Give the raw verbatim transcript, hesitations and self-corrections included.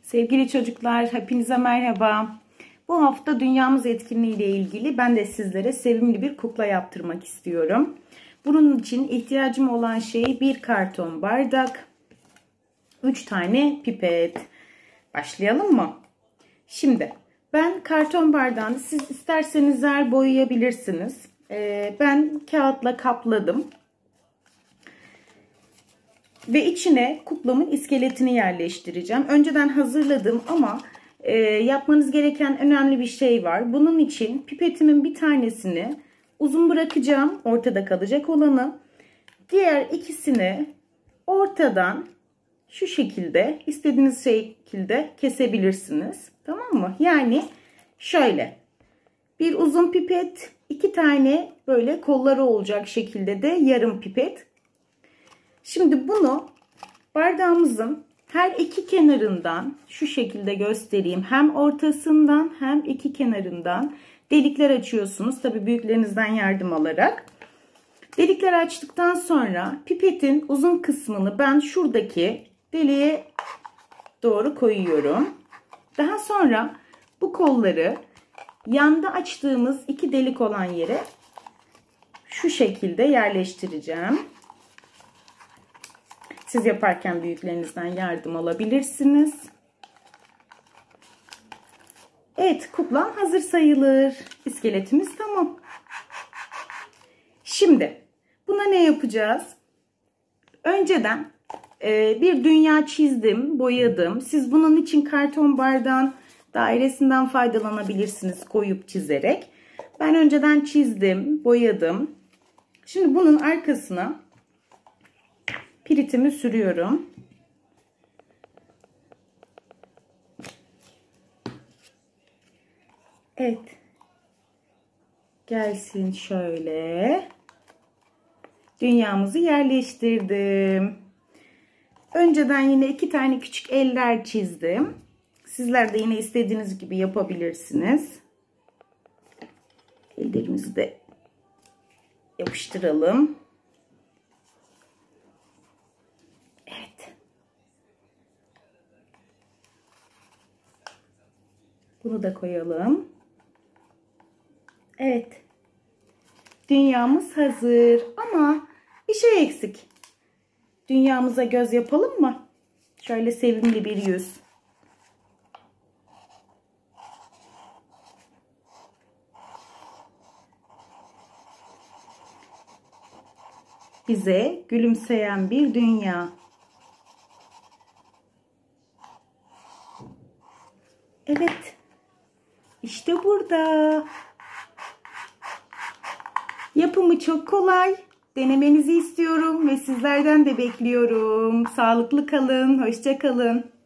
Sevgili çocuklar, hepinize merhaba. Bu hafta dünyamız etkinliği ile ilgili ben de sizlere sevimli bir kukla yaptırmak istiyorum. Bunun için ihtiyacım olan şey bir karton bardak, üç tane pipet. Başlayalım mı? Şimdi ben karton bardağını siz isterseniz zer boyayabilirsiniz. Ee, ben kağıtla kapladım. Ve içine kuklamın iskeletini yerleştireceğim. Önceden hazırladım ama e, yapmanız gereken önemli bir şey var. Bunun için pipetimin bir tanesini uzun bırakacağım, ortada kalacak olanı. Diğer ikisini ortadan şu şekilde, istediğiniz şekilde kesebilirsiniz. Tamam mı? Yani şöyle bir uzun pipet, iki tane böyle kolları olacak şekilde de yarım pipet. Şimdi bunu bardağımızın her iki kenarından şu şekilde göstereyim. Hem ortasından hem iki kenarından delikler açıyorsunuz. Tabii büyüklerinizden yardım alarak. Delikler açtıktan sonra pipetin uzun kısmını ben şuradaki deliğe doğru koyuyorum. Daha sonra bu kolları yanda açtığımız iki delik olan yere şu şekilde yerleştireceğim. Siz yaparken büyüklerinizden yardım alabilirsiniz. Evet, kuklam hazır sayılır. İskeletimiz tamam. Şimdi buna ne yapacağız? Önceden e, bir dünya çizdim, boyadım. Siz bunun için karton bardağın dairesinden faydalanabilirsiniz koyup çizerek. Ben önceden çizdim, boyadım. Şimdi bunun arkasına piritimi sürüyorum. Evet. Gelsin şöyle. Dünyamızı yerleştirdim. Önceden yine iki tane küçük eller çizdim. Sizler de yine istediğiniz gibi yapabilirsiniz. Ellerimizi de yapıştıralım. Bunu da koyalım. Evet. Dünyamız hazır. Ama bir şey eksik. Dünyamıza göz yapalım mı? Şöyle sevimli bir yüz. Bize gülümseyen bir dünya. Evet. İşte burada. Yapımı çok kolay. Denemenizi istiyorum ve sizlerden de bekliyorum. Sağlıklı kalın, hoşça kalın.